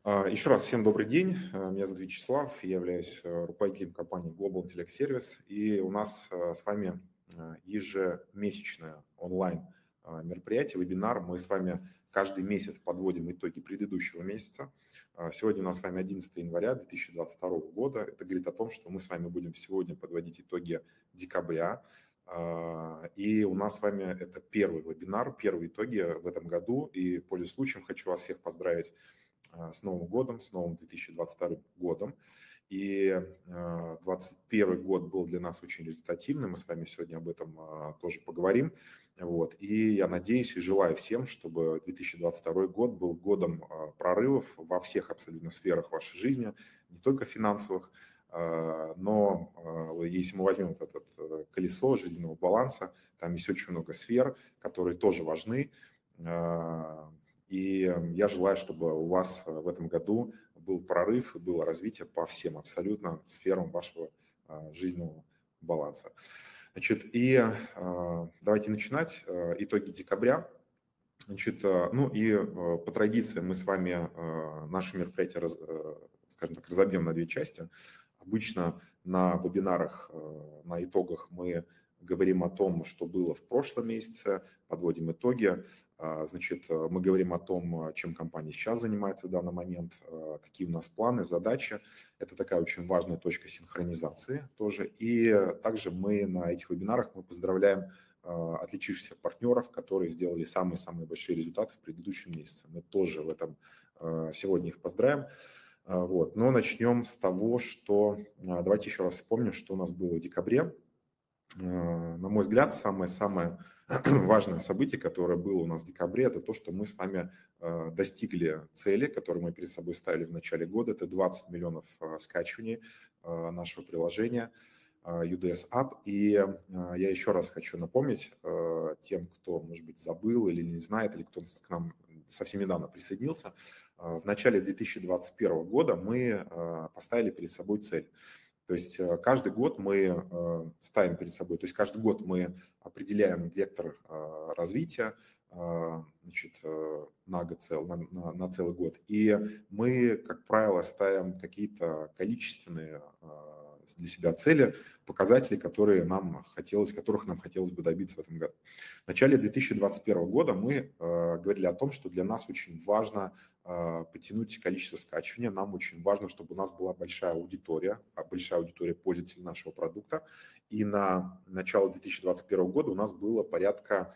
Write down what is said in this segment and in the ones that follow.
Еще раз всем добрый день. Меня зовут Вячеслав, я являюсь руководителем компании Global Intellect Service, и у нас с вами ежемесячное онлайн мероприятие, вебинар. Мы с вами каждый месяц подводим итоги предыдущего месяца. Сегодня у нас с вами 11 января 2022 года. Это говорит о том, что мы с вами будем сегодня подводить итоги декабря. И у нас с вами это первый вебинар, первые итоги в этом году. И, пользуясь случаем, хочу вас всех поздравить с Новым годом, с новым 2022 годом. И 2021 год был для нас очень результативным, мы с вами сегодня об этом тоже поговорим. Вот. И я надеюсь и желаю всем, чтобы 2022 год был годом прорывов во всех абсолютно сферах вашей жизни, не только финансовых, но если мы возьмем вот это колесо жизненного баланса, там есть очень много сфер, которые тоже важны. И я желаю, чтобы у вас в этом году был прорыв и было развитие по всем абсолютно сферам вашего жизненного баланса. Значит, и давайте начинать итоги декабря. Значит, ну и по традиции мы с вами наше мероприятие, скажем так, разобьем на две части. Обычно на вебинарах, на итогах мы говорим о том, что было в прошлом месяце, подводим итоги. Значит, мы говорим о том, чем компания сейчас занимается в данный момент, какие у нас планы, задачи. Это такая очень важная точка синхронизации тоже. И также мы на этих вебинарах мы поздравляем отличившихся партнеров, которые сделали самые-самые большие результаты в предыдущем месяце. Мы тоже в этом сегодня их поздравим. Вот. Но начнем с того, что давайте еще раз вспомним, что у нас было в декабре. На мой взгляд, самое-самое важное событие, которое было у нас в декабре, это то, что мы с вами достигли цели, которую мы перед собой ставили в начале года. Это 20 миллионов скачиваний нашего приложения UDS App. И я еще раз хочу напомнить тем, кто, может быть, забыл или не знает, или кто к нам совсем недавно присоединился, в начале 2021 года мы поставили перед собой цель. То есть каждый год мы ставим перед собой, то есть каждый год мы определяем вектор развития, значит, на год, на целый год. И мы, как правило, ставим какие-то количественные для себя цели, показатели, которых нам хотелось бы добиться в этом году. В начале 2021 года мы говорили о том, что для нас очень важно потянуть количество скачивания. Нам очень важно, чтобы у нас была большая аудитория пользователей нашего продукта. И на начало 2021 года у нас было порядка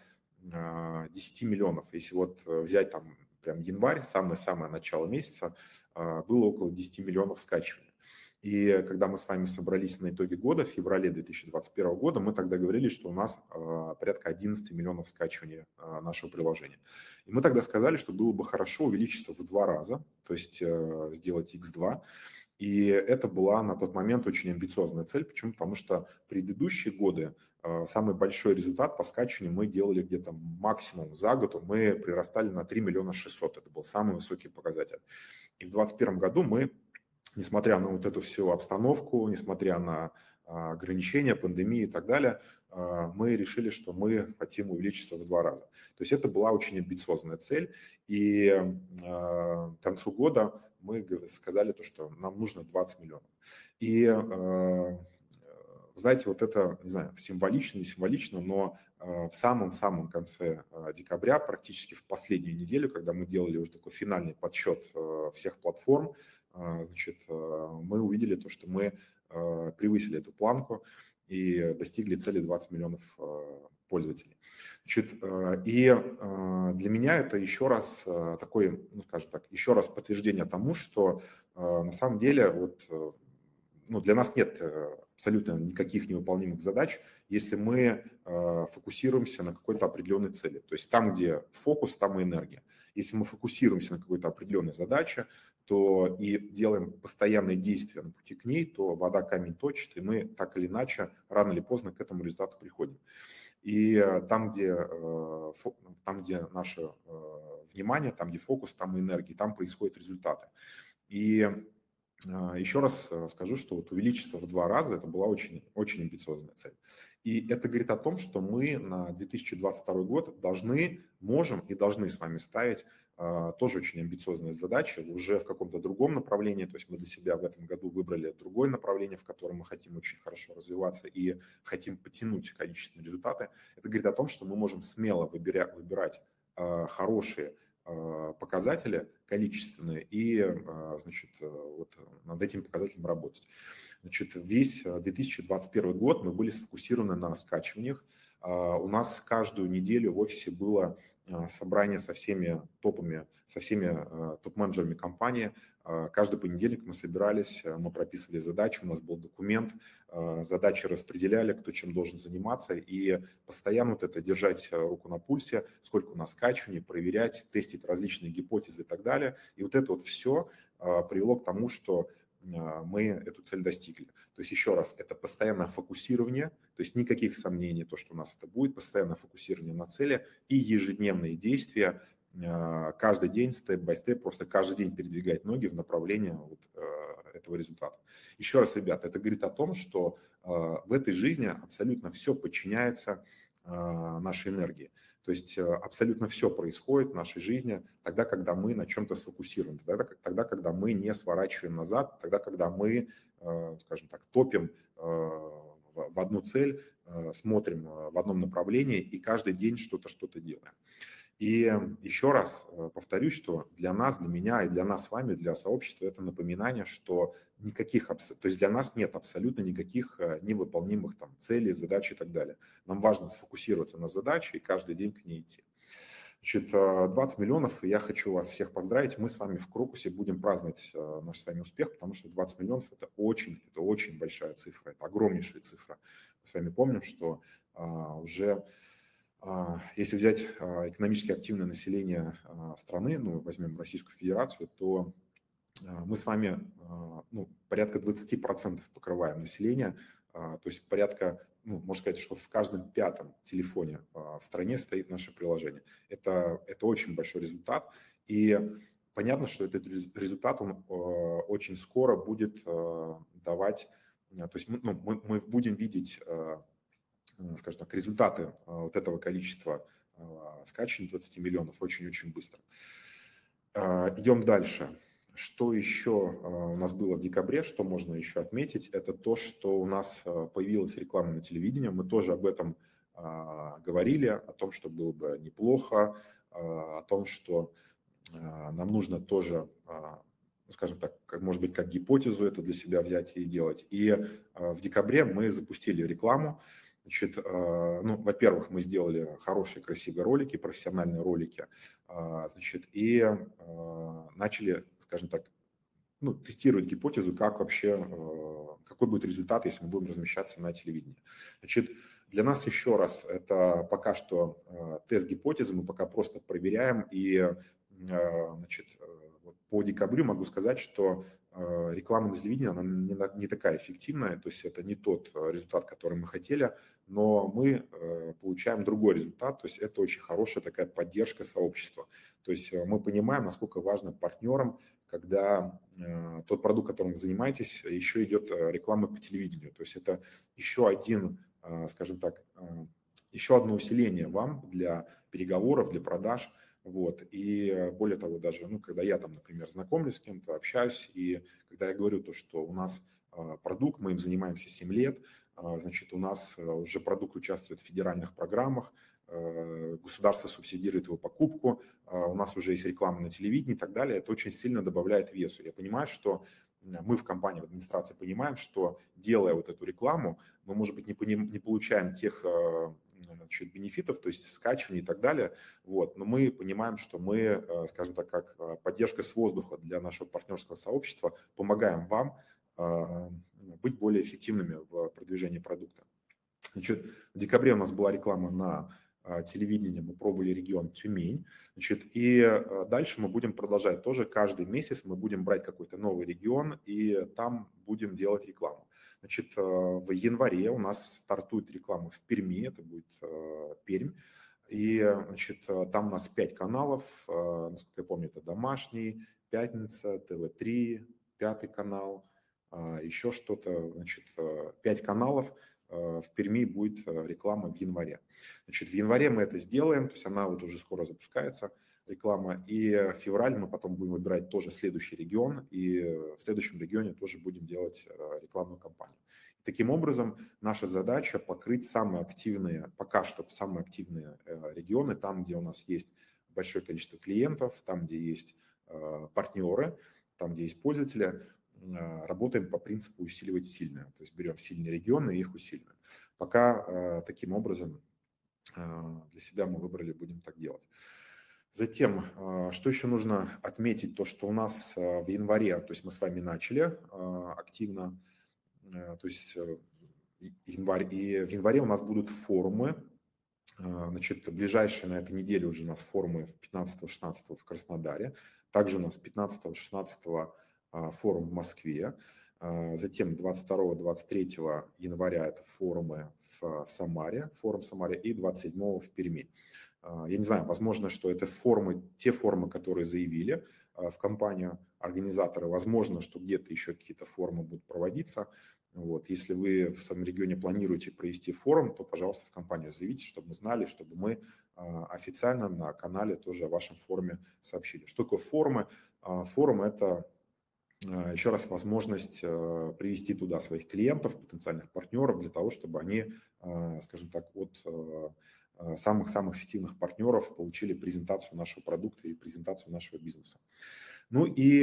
10 миллионов. Если вот взять там прям январь, самое-самое начало месяца, было около 10 миллионов скачиваний. И когда мы с вами собрались на итоге года, в феврале 2021 года, мы тогда говорили, что у нас порядка 11 миллионов скачиваний нашего приложения. И мы тогда сказали, что было бы хорошо увеличиться в 2 раза, то есть сделать x2. И это была на тот момент очень амбициозная цель. Почему? Потому что предыдущие годы самый большой результат по скачиванию мы делали где-то максимум за год. Мы прирастали на 3 миллиона 600. Это был самый высокий показатель. И в 2021 году мы, несмотря на вот эту всю обстановку, несмотря на ограничения, пандемии и так далее, мы решили, что мы хотим увеличиться в 2 раза. То есть это была очень амбициозная цель. И к концу года мы сказали, что нам нужно 20 миллионов. И знаете, вот это, не знаю, символично, не символично, но в самом-самом конце декабря, практически в последнюю неделю, когда мы делали уже такой финальный подсчет всех платформ, значит, мы увидели то, что мы превысили эту планку и достигли цели 20 миллионов пользователей. Значит, и для меня это еще раз такой, ну, скажем так, еще раз подтверждение тому, что на самом деле вот, ну, для нас нет абсолютно никаких невыполнимых задач, если мы фокусируемся на какой-то определенной цели. То есть там, где фокус, там и энергия. Если мы фокусируемся на какой-то определенной задаче, то и делаем постоянные действия на пути к ней, то вода камень точит, и мы так или иначе, рано или поздно к этому результату приходим. И там, где наше внимание, там, где фокус, там и энергия, там происходят результаты. И Еще раз скажу, что вот увеличиться в 2 раза – это была очень, очень амбициозная цель. И это говорит о том, что мы на 2022 год можем и должны с вами ставить тоже очень амбициозные задачи уже в каком-то другом направлении. То есть мы для себя в этом году выбрали другое направление, в котором мы хотим очень хорошо развиваться и хотим потянуть количественные результаты. Это говорит о том, что мы можем смело выбирать хорошие показатели количественные и, значит, вот над этим показателем работать. Значит, весь 2021 год мы были сфокусированы на скачиваниях. У нас каждую неделю в офисе было собрание со всеми топами, со всеми топ-менеджерами компании. Каждый понедельник мы собирались, мы прописывали задачи, у нас был документ, задачи распределяли, кто чем должен заниматься, и постоянно вот это держать руку на пульсе, сколько у нас скачиваний, проверять, тестить различные гипотезы и так далее. И вот это вот все привело к тому, что мы эту цель достигли. То есть еще раз, это постоянное фокусирование, то есть никаких сомнений, то, что у нас это будет, постоянное фокусирование на цели и ежедневные действия, каждый день, степ-бай-степ, просто каждый день передвигать ноги в направлении вот этого результата. Еще раз, ребята, это говорит о том, что в этой жизни абсолютно все подчиняется нашей энергии. То есть абсолютно все происходит в нашей жизни тогда, когда мы на чем-то сфокусированы, тогда, когда мы не сворачиваем назад, тогда, когда мы, скажем так, топим в одну цель, смотрим в одном направлении и каждый день что-то делаем. И еще раз повторюсь, что для нас, для меня и для нас с вами, для сообщества, это напоминание, что то есть для нас нет абсолютно никаких невыполнимых там целей, задач и так далее. Нам важно сфокусироваться на задаче и каждый день к ней идти. Значит, 20 миллионов, и я хочу вас всех поздравить. Мы с вами в Крокусе будем праздновать наш с вами успех, потому что 20 миллионов – это очень большая цифра, это огромнейшая цифра. Мы с вами помним, что уже… Если взять экономически активное население страны, ну, возьмем Российскую Федерацию, то мы с вами порядка 20% покрываем население, то есть порядка, можно сказать, что в каждом 5-м телефоне в стране стоит наше приложение. Это очень большой результат, и понятно, что этот результат, он очень скоро будет давать, то есть мы будем видеть, скажем так, результаты вот этого количества скачиваний 20 миллионов очень-очень быстро. Идем дальше. Что еще у нас было в декабре, что можно еще отметить, это то, что у нас появилась реклама на телевидении. Мы тоже об этом говорили, о том, что было бы неплохо, о том, что нам нужно тоже, скажем так, может быть, как гипотезу это для себя взять и делать. И в декабре мы запустили рекламу. Значит, во-первых, мы сделали хорошие, красивые ролики, профессиональные ролики, значит, и начали, скажем так, тестировать гипотезу, как вообще, какой будет результат, если мы будем размещаться на телевидении. Значит, для нас еще раз, это пока что тест гипотезы, мы пока просто проверяем, и, значит, по декабрю могу сказать, что реклама на телевидении, она не такая эффективная, то есть это не тот результат, который мы хотели, но мы получаем другой результат, то есть это очень хорошая такая поддержка сообщества. То есть мы понимаем, насколько важно партнерам, когда тот продукт, которым вы занимаетесь, еще идет реклама по телевидению. То есть это еще один, скажем так, еще одно усиление вам для переговоров, для продаж. Вот. И более того, даже, когда я там, например, знакомлюсь с кем-то, общаюсь, и когда я говорю то, что у нас продукт, мы им занимаемся 7 лет, значит, у нас уже продукт участвует в федеральных программах, государство субсидирует его покупку, у нас уже есть реклама на телевидении и так далее, это очень сильно добавляет весу. Я понимаю, что мы в компании, в администрации понимаем, что делая вот эту рекламу, мы, может быть, не получаем тех бенефитов, то есть скачиваний и так далее, вот, но мы понимаем, что мы, скажем так, как поддержка с воздуха для нашего партнерского сообщества помогаем вам быть более эффективными в продвижении продукта. Значит, в декабре у нас была реклама на телевидении, мы пробовали регион Тюмень, значит, и дальше мы будем продолжать тоже, каждый месяц мы будем брать какой-то новый регион и там будем делать рекламу. Значит, в январе у нас стартует реклама в Перми, это будет Пермь, и, значит, там у нас 5 каналов, насколько я помню, это «Домашний», «Пятница», ТВ3, 5-й канал, еще что-то, значит, 5 каналов. В Перми будет реклама в январе. Значит, в январе мы это сделаем, то есть она вот уже скоро запускается, реклама, и в февраль мы потом будем выбирать тоже следующий регион, и в следующем регионе тоже будем делать рекламную кампанию. Таким образом, наша задача покрыть самые активные, пока что самые активные регионы, там, где у нас есть большое количество клиентов, там, где есть партнеры, там, где есть пользователи. Работаем по принципу усиливать сильное. То есть берем сильные регионы и их усиливаем. Пока таким образом для себя мы выбрали, будем так делать. Затем, что еще нужно отметить, то, что у нас в январе, то есть мы с вами начали активно, то есть январь, и в январе у нас будут форумы. Значит, ближайшие на этой неделе уже у нас форумы 15-16 в Краснодаре. Также у нас 15-16 форум в Москве. Затем 22-23 января это форумы в Самаре, форум в Самаре, и 27 в Перми. Я не знаю, возможно, что это форумы, те форумы, которые заявили в компанию организаторы. Возможно, что где-то еще какие-то форумы будут проводиться. Вот. Если вы в своем регионе планируете провести форум, то, пожалуйста, в компанию заявите, чтобы мы знали, чтобы мы официально на канале тоже о вашем форуме сообщили. Что такое форумы? Форум – это, еще раз, возможность привести туда своих клиентов, потенциальных партнеров, для того, чтобы они, скажем так, от самых-самых эффективных партнеров получили презентацию нашего продукта и презентацию нашего бизнеса. Ну и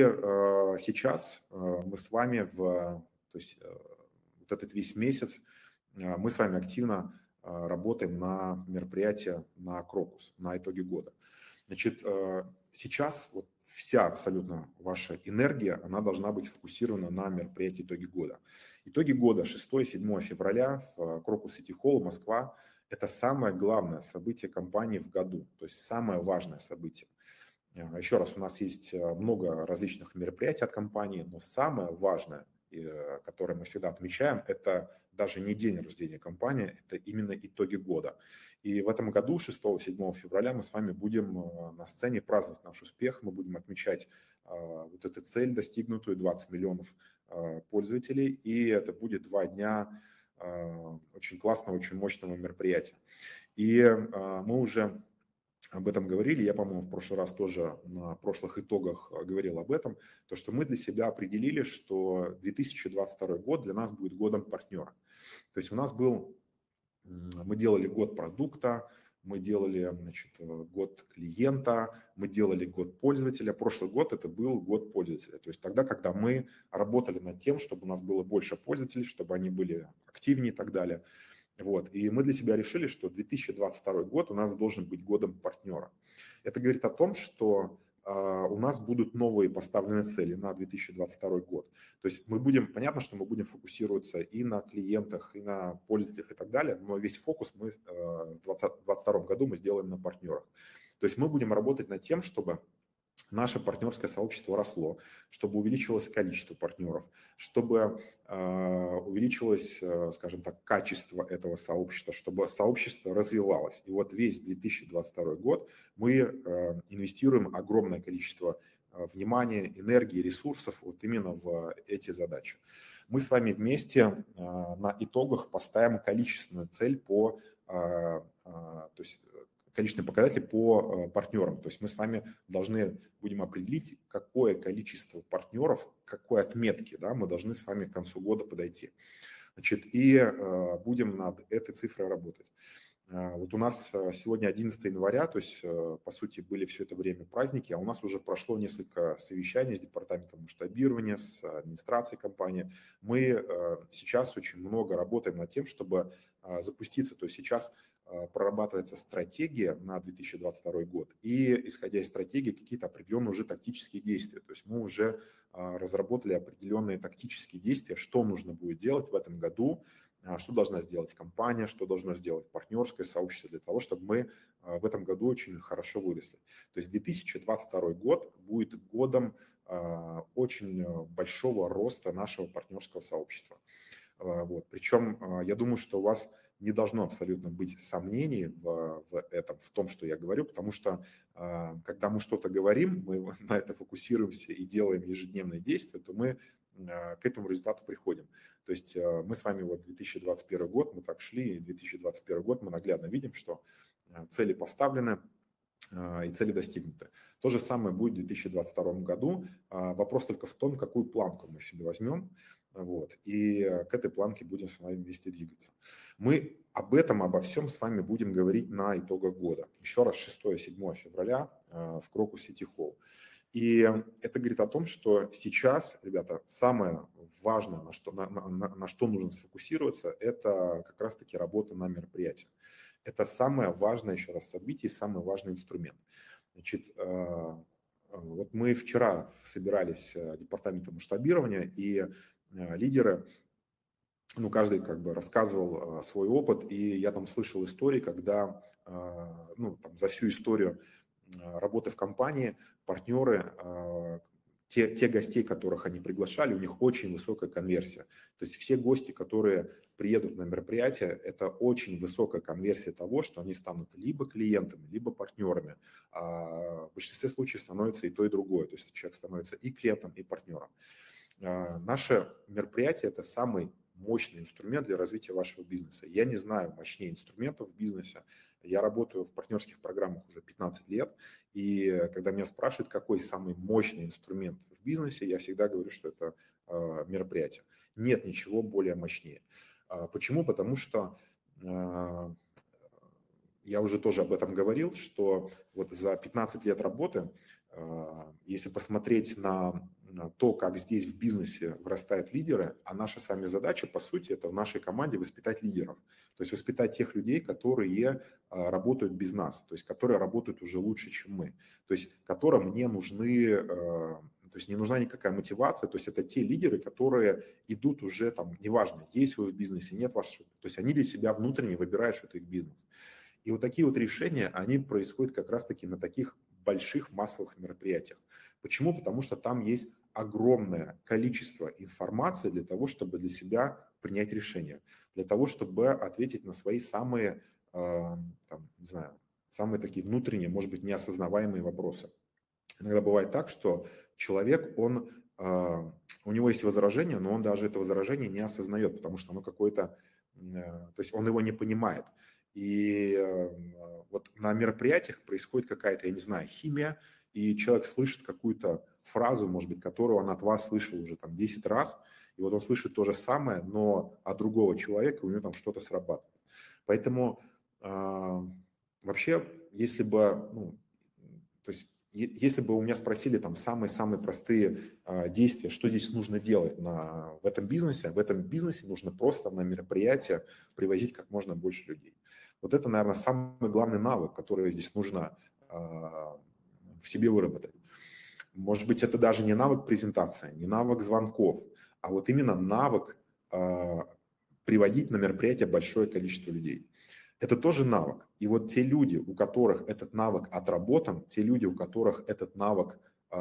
сейчас мы с вами то есть вот этот весь месяц мы с вами активно работаем на мероприятие на Крокус, на итоге года. Значит, сейчас вот вся абсолютно ваша энергия, она должна быть сфокусирована на мероприятии итоги года. Итоги года 6-7 февраля в Крокус Сити Холл, Москва. Это самое главное событие компании в году, то есть самое важное событие. Еще раз, у нас есть много различных мероприятий от компании, но самое важное, которое мы всегда отмечаем, это даже не день рождения компании, это именно итоги года. И в этом году, 6-7 февраля, мы с вами будем на сцене праздновать наш успех, мы будем отмечать вот эту цель достигнутую, 20 миллионов пользователей, и это будет 2 дня очень классного, очень мощного мероприятия. И мы уже об этом говорили, я, по-моему, в прошлый раз тоже на прошлых итогах говорил об этом, то, что мы для себя определили, что 2022 год для нас будет годом партнера. То есть у нас мы делали год продукта, мы делали, значит, год клиента, мы делали год пользователя. Прошлый год это был год пользователя. То есть тогда, когда мы работали над тем, чтобы у нас было больше пользователей, чтобы они были активнее и так далее. Вот. И мы для себя решили, что 2022 год у нас должен быть годом партнера. Это говорит о том, что у нас будут новые поставленные цели на 2022 год. То есть понятно, что мы будем фокусироваться и на клиентах, и на пользователях и так далее, но весь фокус мы в 2022 году мы сделаем на партнерах. То есть мы будем работать над тем, чтобы наше партнерское сообщество росло, чтобы увеличилось количество партнеров, чтобы увеличилось, скажем так, качество этого сообщества, чтобы сообщество развивалось. И вот весь 2022 год мы инвестируем огромное количество внимания, энергии, ресурсов вот именно в эти задачи. Мы с вами вместе на итогах поставим количественную цель то есть количественный показатель по партнерам. То есть мы с вами должны будем определить, какое количество партнеров, к какой отметке, да, мы должны с вами к концу года подойти. Значит, и будем над этой цифрой работать. Вот у нас сегодня 11 января, то есть, по сути, были все это время праздники, а у нас уже прошло несколько совещаний с департаментом масштабирования, с администрацией компании. Мы сейчас очень много работаем над тем, чтобы запуститься. То есть сейчас прорабатывается стратегия на 2022 год, и, исходя из стратегии, какие-то определенные уже тактические действия. То есть мы уже разработали определенные тактические действия, что нужно будет делать в этом году, что должна сделать компания, что должно сделать партнерское сообщество для того, чтобы мы в этом году очень хорошо выросли. То есть 2022 год будет годом очень большого роста нашего партнерского сообщества. Вот. Причем я думаю, что у вас не должно абсолютно быть сомнений в этом, в том, что я говорю, потому что когда мы что-то говорим, мы на это фокусируемся и делаем ежедневные действия, то мы к этому результату приходим. То есть мы с вами вот 2021 год, мы так шли, и 2021 год мы наглядно видим, что цели поставлены, и цели достигнуты. То же самое будет в 2022 году. Вопрос только в том, какую планку мы себе возьмем, вот, и к этой планке будем с вами вместе двигаться. Мы обо всем с вами будем говорить на итогах года. Еще раз, 6-7 февраля в Крокус Сити Холл. И это говорит о том, что сейчас, ребята, самое важное, на что нужно сфокусироваться, это как раз-таки работа на мероприятии. Это самое важное, еще раз, событие, самый важный инструмент. Значит, вот мы вчера собирались департаментом масштабирования, и лидеры, ну, каждый как бы рассказывал свой опыт, и я там слышал истории, когда, ну, там, за всю историю работы в компании партнеры, те гостей, которых они приглашали, у них очень высокая конверсия. То есть все гости, которые приедут на мероприятие, это очень высокая конверсия того, что они станут либо клиентами, либо партнерами. В большинстве случаев становится и то, и другое. То есть человек становится и клиентом, и партнером. Наше мероприятие – это самый мощный инструмент для развития вашего бизнеса. Я не знаю мощнее инструментов в бизнесе. Я работаю в партнерских программах уже 15 лет, и когда меня спрашивают, какой самый мощный инструмент в бизнесе, я всегда говорю, что это мероприятие. Нет ничего более мощнее. Почему? Потому что я уже тоже об этом говорил, что вот за 15 лет работы, если посмотреть на то, как здесь в бизнесе вырастают лидеры, а наша с вами задача, по сути, это в нашей команде воспитать лидеров. То есть воспитать тех людей, которые работают без нас, то есть которые работают уже лучше, чем мы, то есть которым не нужны, то есть не нужна никакая мотивация, то есть это те лидеры, которые идут уже там, неважно, есть вы в бизнесе, нет вашего, то есть они для себя внутренне выбирают, что это их бизнес. И вот такие вот решения, они происходят как раз-таки на таких больших массовых мероприятиях. Почему? Потому что там есть огромное количество информации для того, чтобы для себя принять решение, для того, чтобы ответить на свои самые, там, не знаю, самые такие внутренние, может быть, неосознаваемые вопросы. Иногда бывает так, что человек, у него есть возражение, но он даже это возражение не осознает, потому что оно какое-то, то есть он его не понимает. И вот на мероприятиях происходит какая-то, я не знаю, химия, и человек слышит какую-то фразу, может быть, которую он от вас слышал уже там 10 раз, и вот он слышит то же самое, но от другого человека у него там что-то срабатывает. Поэтому вообще, если бы, ну, то есть если бы у меня спросили там самые-самые простые действия, что здесь нужно делать в этом бизнесе нужно просто на мероприятие привозить как можно больше людей. Вот это, наверное, самый главный навык, который здесь нужно в себе выработать. Может быть, это даже не навык презентации, не навык звонков, а вот именно навык приводить на мероприятие большое количество людей. Это тоже навык. И вот те люди, у которых этот навык отработан, те люди, у которых этот навык,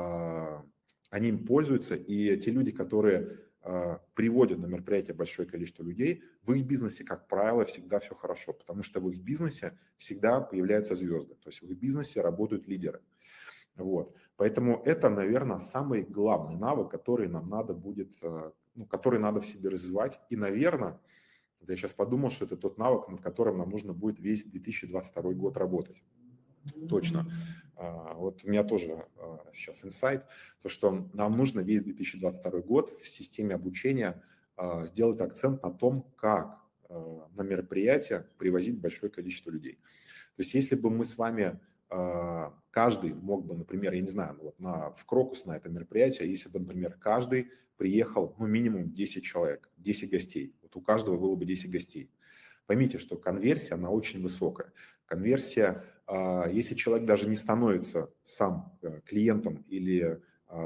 они им пользуются, и те люди, которые приводят на мероприятие большое количество людей, в их бизнесе, как правило, всегда все хорошо, потому что в их бизнесе всегда появляются звезды, то есть в их бизнесе работают лидеры. Вот. Поэтому это, наверное, самый главный навык, который нам надо будет, ну, который надо в себе развивать. И, наверное, вот я сейчас подумал, что это тот навык, над которым нам нужно будет весь 2022 год работать. Точно. Вот у меня тоже сейчас инсайт, то, что нам нужно весь 2022 год в системе обучения сделать акцент на том, как на мероприятие привозить большое количество людей. То есть если бы мы с вами, каждый мог бы, например, я не знаю, вот в Крокус на это мероприятие, если бы, например, каждый приехал, ну, минимум 10 человек, 10 гостей, вот у каждого было бы 10 гостей. Поймите, что конверсия, она очень высокая. Конверсия, если человек даже не становится сам клиентом или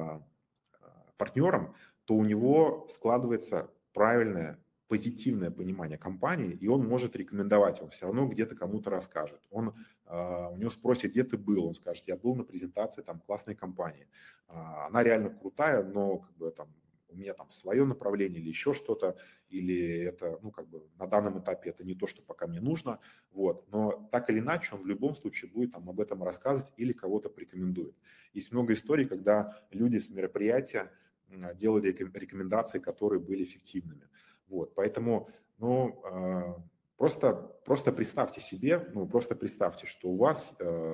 партнером, то у него складывается правильное, позитивное понимание компании, и он может рекомендовать, он все равно где-то кому-то расскажет. У него спросят, где ты был, он скажет, я был на презентации там классной компании. Она реально крутая, но как бы там у меня там свое направление или еще что-то, или это, ну, как бы на данном этапе это не то, что пока мне нужно, вот. Но так или иначе он в любом случае будет там об этом рассказывать или кого-то порекомендует. Есть много историй, когда люди с мероприятия делали рекомендации, которые были эффективными. Вот. Поэтому, ну, просто представьте себе, ну, просто представьте, что у вас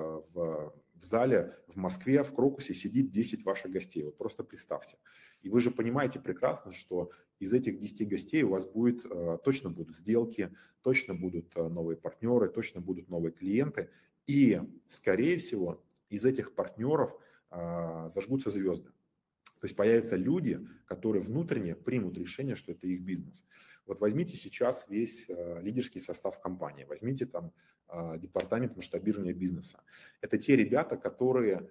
в зале в Москве, в Крокусе сидит 10 ваших гостей. Вот просто представьте. И вы же понимаете прекрасно, что из этих 10 гостей у вас будет, точно будут сделки, точно будут новые партнеры, точно будут новые клиенты. И, скорее всего, из этих партнеров зажгутся звезды. То есть появятся люди, которые внутренне примут решение, что это их бизнес. Вот возьмите сейчас весь лидерский состав компании, возьмите там департамент масштабирования бизнеса. Это те ребята, которые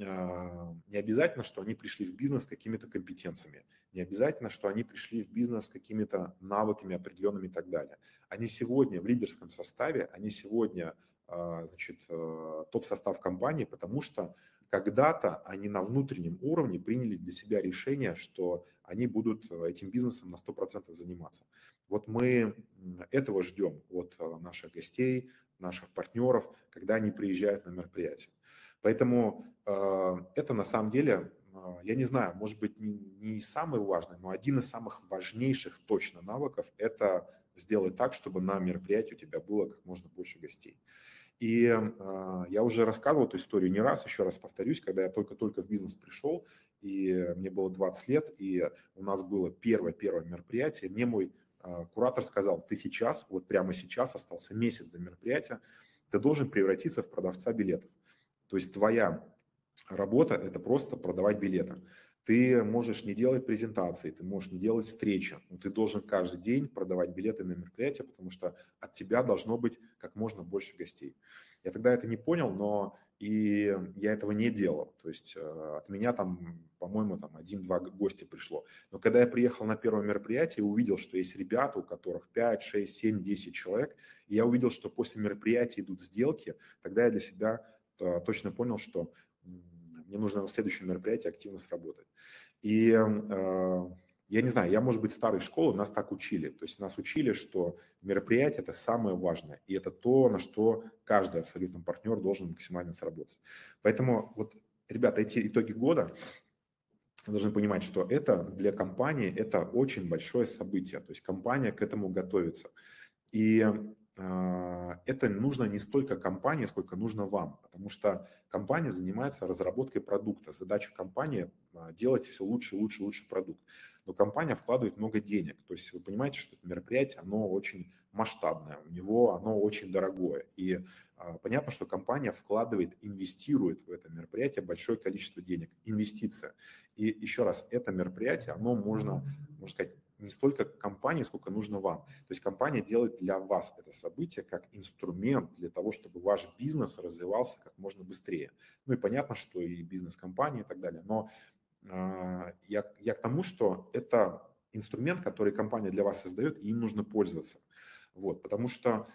не обязательно, что они пришли в бизнес с какими-то компетенциями, не обязательно, что они пришли в бизнес с какими-то навыками определенными и так далее. Они сегодня в лидерском составе, они сегодня, значит, топ-состав компании, потому что когда-то они на внутреннем уровне приняли для себя решение, что они будут этим бизнесом на 100% заниматься. Вот мы этого ждем от наших гостей, наших партнеров, когда они приезжают на мероприятие. Поэтому это на самом деле, я не знаю, может быть не самый важный, но один из самых важнейших точно навыков – это сделать так, чтобы на мероприятии у тебя было как можно больше гостей. И я уже рассказывал эту историю не раз, еще раз повторюсь, когда я только-только в бизнес пришел, и мне было 20 лет, и у нас было первое мероприятие, мне мой куратор сказал: ты сейчас, вот прямо сейчас, остался месяц до мероприятия, ты должен превратиться в продавца билетов. То есть твоя работа – это просто продавать билеты. Ты можешь не делать презентации, ты можешь не делать встречи, но ты должен каждый день продавать билеты на мероприятие, потому что от тебя должно быть как можно больше гостей. Я тогда это не понял, но и я этого не делал. То есть от меня там, по-моему, там 1-2 гостя пришло. Но когда я приехал на первое мероприятие и увидел, что есть ребята, у которых 5, 6, 7, 10 человек, и я увидел, что после мероприятия идут сделки, тогда я для себя точно понял, что мне нужно на следующем мероприятии активно сработать. И я не знаю, я, может быть, старой школы, нас так учили. То есть нас учили, что мероприятие – это самое важное. И это то, на что каждый абсолютно партнер должен максимально сработать. Поэтому, вот, ребята, эти итоги года, вы должны понимать, что это для компании это очень большое событие. То есть компания к этому готовится. И это нужно не столько компании, сколько нужно вам, потому что компания занимается разработкой продукта. Задача компании делать все лучше, лучше, лучше продукт. Но компания вкладывает много денег. То есть вы понимаете, что это мероприятие, оно очень масштабное, у него оно очень дорогое. И понятно, что компания вкладывает, инвестирует в это мероприятие большое количество денег. Инвестиция. И еще раз, это мероприятие, оно можно сказать, не столько компании, сколько нужно вам. То есть компания делает для вас это событие как инструмент для того, чтобы ваш бизнес развивался как можно быстрее. Ну и понятно, что и бизнес компании и так далее. Но я к тому, что это инструмент, который компания для вас создает, и им нужно пользоваться. Вот, потому что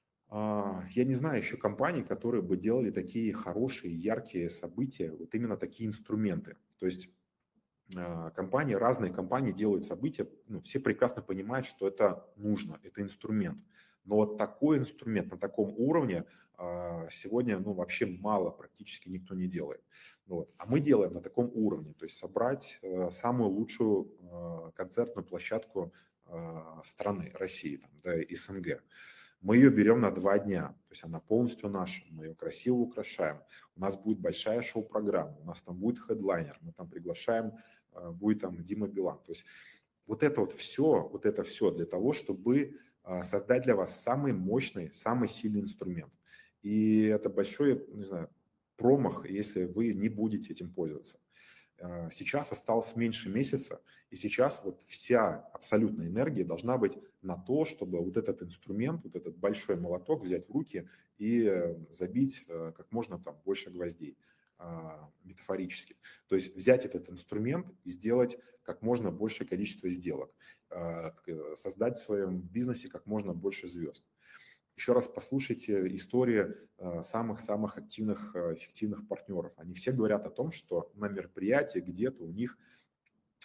я не знаю еще компаний, которые бы делали такие хорошие, яркие события, вот именно такие инструменты. То есть компании, разные компании делают события, ну, все прекрасно понимают, что это нужно, это инструмент. Но вот такой инструмент на таком уровне сегодня, ну, вообще мало, практически никто не делает. Вот. А мы делаем на таком уровне, то есть собрать самую лучшую концертную площадку страны, России, там, да, СНГ. Мы ее берем на 2 дня, то есть она полностью наша, мы ее красиво украшаем. У нас будет большая шоу-программа, у нас там будет хедлайнер, мы там приглашаем, будет там Дима Билан. То есть вот это все для того, чтобы создать для вас самый мощный, самый сильный инструмент. И это большой, не знаю, промах, если вы не будете этим пользоваться. Сейчас осталось меньше месяца, и сейчас вот вся абсолютная энергия должна быть на то, чтобы вот этот инструмент, вот этот большой молоток взять в руки и забить как можно там больше гвоздей, метафорически. То есть взять этот инструмент и сделать как можно большее количество сделок, создать в своем бизнесе как можно больше звезд. Еще раз послушайте истории самых-самых активных, эффективных партнеров. Они все говорят о том, что на мероприятии где-то у них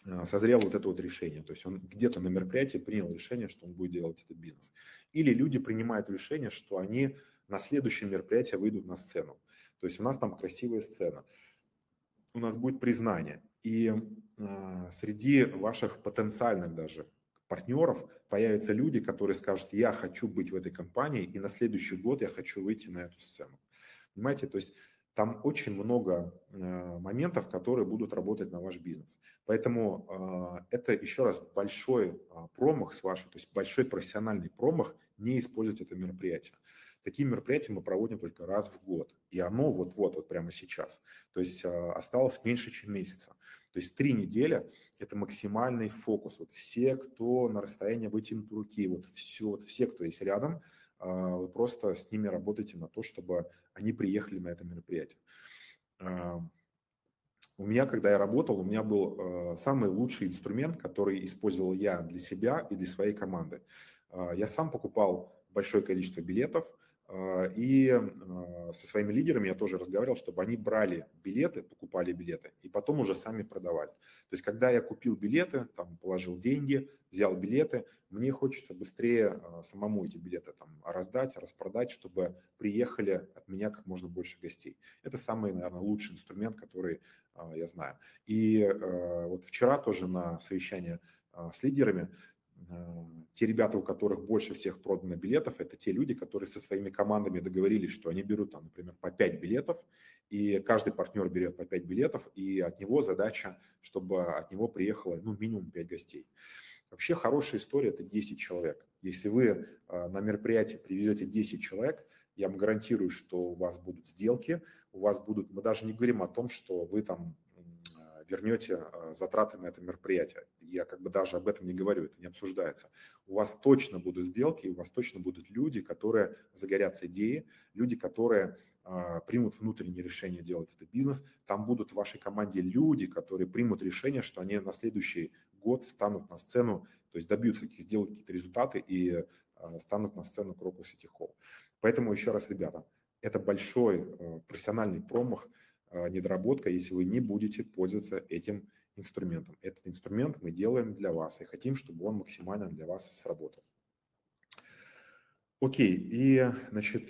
созрело вот это вот решение. То есть он где-то на мероприятии принял решение, что он будет делать этот бизнес. Или люди принимают решение, что они на следующее мероприятие выйдут на сцену. То есть у нас там красивая сцена. У нас будет признание. И среди ваших потенциальных даже партнеров появятся люди, которые скажут: я хочу быть в этой компании, и на следующий год я хочу выйти на эту сцену. Понимаете, то есть там очень много моментов, которые будут работать на ваш бизнес. Поэтому это еще раз большой промах с вашей, то есть большой профессиональный промах не использовать это мероприятие. Такие мероприятия мы проводим только раз в год, и оно вот прямо сейчас. То есть осталось меньше, чем месяца. То есть 3 недели – это максимальный фокус. Вот все, кто на расстоянии вытянутой руки, вот все, кто есть рядом, вы просто с ними работаете на то, чтобы они приехали на это мероприятие. У меня, когда я работал, у меня был самый лучший инструмент, который использовал я для себя и для своей команды. Я сам покупал большое количество билетов, и со своими лидерами я тоже разговаривал, чтобы они брали билеты, покупали билеты, и потом уже сами продавали. То есть, когда я купил билеты, там, положил деньги, взял билеты, мне хочется быстрее самому эти билеты там раздать, распродать, чтобы приехали от меня как можно больше гостей. Это самый, наверное, лучший инструмент, который я знаю. И вот вчера тоже на совещании с лидерами, те ребята, у которых больше всех продано билетов, это те люди, которые со своими командами договорились, что они берут, там, например, по 5 билетов, и каждый партнер берет по 5 билетов, и от него задача, чтобы от него приехало минимум 5 гостей. Вообще хорошая история – это 10 человек. Если вы на мероприятие привезете 10 человек, я вам гарантирую, что у вас будут сделки, мы даже не говорим о том, что вы там вернете затраты на это мероприятие. Я даже об этом не говорю, это не обсуждается. У вас точно будут сделки, у вас точно будут люди, которые загорятся идеей, люди, которые примут внутреннее решение делать этот бизнес. Там будут в вашей команде люди, которые примут решение, что они на следующий год встанут на сцену, то есть добьются сделать какие-то результаты и станут на сцену Crocus City Hall. Поэтому еще раз, ребята, это большой профессиональный промах, недоработка, если вы не будете пользоваться этим инструментом. Этот инструмент мы делаем для вас и хотим, чтобы он максимально для вас сработал. Окей, и, значит,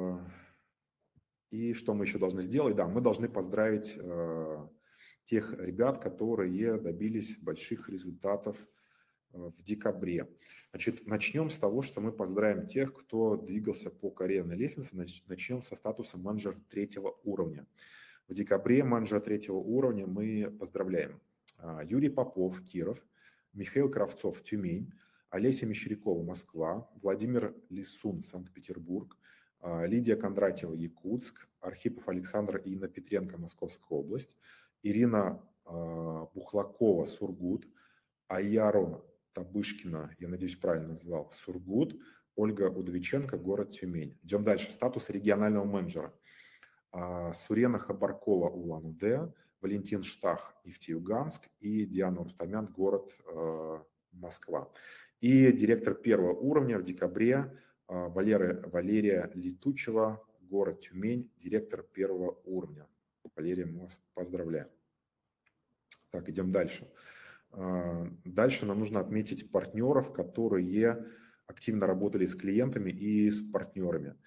и что мы еще должны сделать? Да, мы должны поздравить тех ребят, которые добились больших результатов в декабре. Значит, начнем с того, что мы поздравим тех, кто двигался по карьерной лестнице. Начнем со статуса менеджер 3-го уровня. В декабре менеджера 3-го уровня мы поздравляем Юрий Попов, Киров, Михаил Кравцов, Тюмень, Олеся Мещерякова, Москва, Владимир Лисун, Санкт-Петербург, Лидия Кондратьева, Якутск, Архипов Александр и Инна Петренко, Московская область, Ирина Бухлакова, Сургут, Аяро Табышкина, я надеюсь, правильно назвал, Сургут, Ольга Удовиченко, город Тюмень. Идем дальше. Статус регионального менеджера. Сурена Хабаркова, Улан-Удэ, Валентин Штах, Нефтеюганск и Диана Рустамян, город Москва. И директор 1-го уровня в декабре Валерия Летучева, город Тюмень, директор 1-го уровня. Валерия, мы вас поздравляем. Так, идем дальше. Дальше нам нужно отметить партнеров, которые активно работали с клиентами и с партнерами.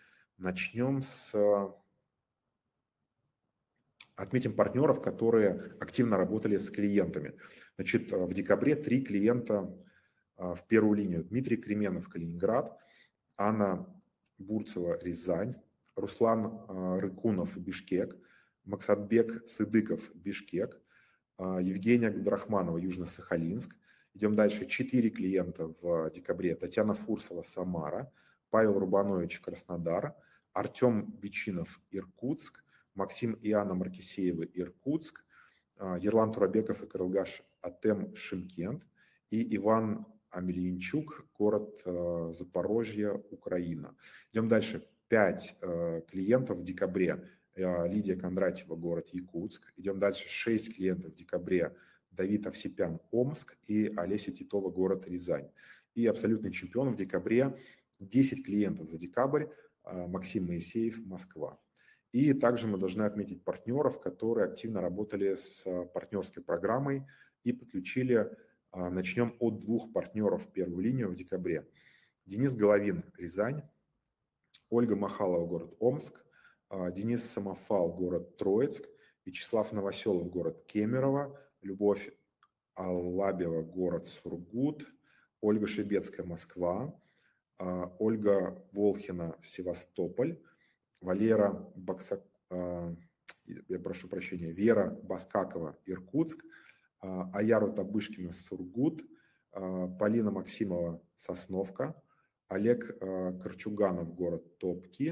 Отметим партнеров, которые активно работали с клиентами. Значит, в декабре 3 клиента в первую линию. Дмитрий Кременов, Калининград, Анна Бурцева, Рязань, Руслан Рыкунов, Бишкек, Максатбек Сыдыков, Бишкек, Евгения Габдрахманова, Южно-Сахалинск. Идем дальше. 4 клиента в декабре. Татьяна Фурсова, Самара, Павел Рубанович, Краснодар, Артем Бичинов, Иркутск, Максим и Анна Маркисеевы, Иркутск, Ерлан Турабеков и Карылгаш Атем, Шымкент и Иван Амельянчук, город Запорожье, Украина. Идем дальше. 5 клиентов в декабре. Лидия Кондратьева, город Якутск. Идем дальше. 6 клиентов в декабре. Давид Овсепян, Омск и Олеся Титова, город Рязань. И абсолютный чемпион в декабре. 10 клиентов за декабрь. Максим Моисеев, Москва. И также мы должны отметить партнеров, которые активно работали с партнерской программой и подключили, начнем от 2 партнеров в первую линию в декабре. Денис Головин, Рязань, Ольга Махалова, город Омск, Денис Самофал, город Троицк, Вячеслав Новоселов, город Кемерово, Любовь Аллабева, город Сургут, Ольга Шебецкая, Москва, Ольга Волхина, Севастополь, Валера я прошу прощения, Вера Баскакова, Иркутск, Аяру Табышкина, Сургут, Полина Максимова, Сосновка, Олег Корчуганов, город Топки,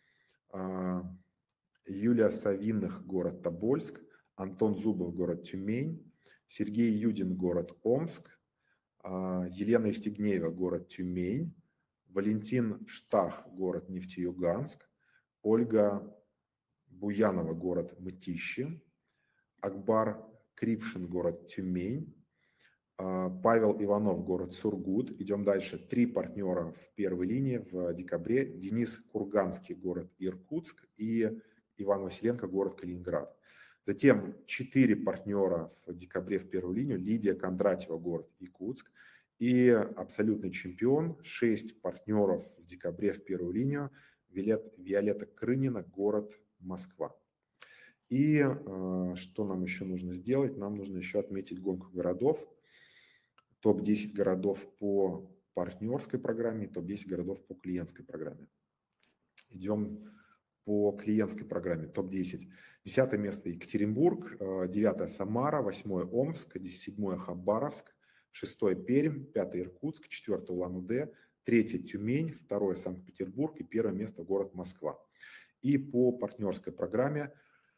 Юлия Савинных, город Тобольск, Антон Зубов, город Тюмень, Сергей Юдин, город Омск, Елена Евстигнеева, город Тюмень, Валентин Штах, город Нефтеюганск, Ольга Буянова, город Мытищи, Акбар Крипшин, город Тюмень, Павел Иванов, город Сургут. Идем дальше. 3 партнера в первой линии в декабре. Денис Курганский, город Иркутск, и Иван Василенко, город Калининград. Затем 4 партнера в декабре в первую линию. Лидия Кондратьева, город Якутск. И абсолютный чемпион, 6 партнеров в декабре в первую линию. Виолетта Крынина, город Москва. И что нам еще нужно сделать? Нам нужно еще отметить гонку городов. Топ-10 городов по партнерской программе, топ-10 городов по клиентской программе. Идем по клиентской программе, топ-10. 10 место Екатеринбург, 9 Самара, 8 Омск, 7 Хабаровск, 6 Пермь, 5 Иркутск, 4 Улан-Удэ, 3 Тюмень, 2 Санкт-Петербург и 1 место город Москва. И по партнерской программе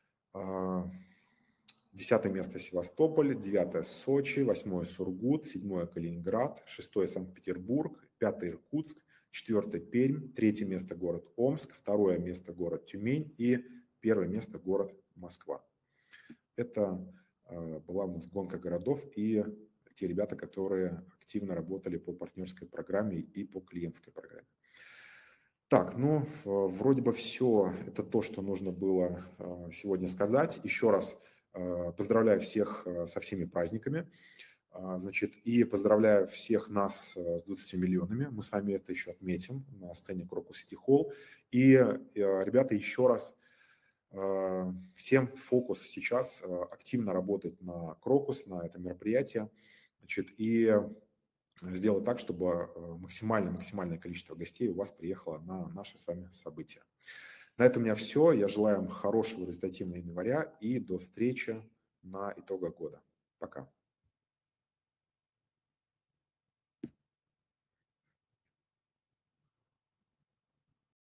10 место Севастополь, 9 Сочи, 8 Сургут, 7 Калининград, 6 Санкт-Петербург, 5 Иркутск, 4 Пермь, 3 место город Омск, 2 место город Тюмень и 1 место город Москва. Это была у нас гонка городов и те ребята, которые активно работали по партнерской программе и по клиентской программе. Так, ну, вроде бы все это то, что нужно было сегодня сказать. Еще раз поздравляю всех со всеми праздниками, значит, и поздравляю всех нас с 20 миллионами. Мы с вами это еще отметим на сцене Crocus City Hall. И, ребята, еще раз, всем фокус сейчас активно работать на Crocus, на это мероприятие, значит, и сделать так, чтобы максимальное количество гостей у вас приехало на наше с вами событие. На этом у меня все. Я желаю вам хорошего результативного января и до встречи на итогах года. Пока.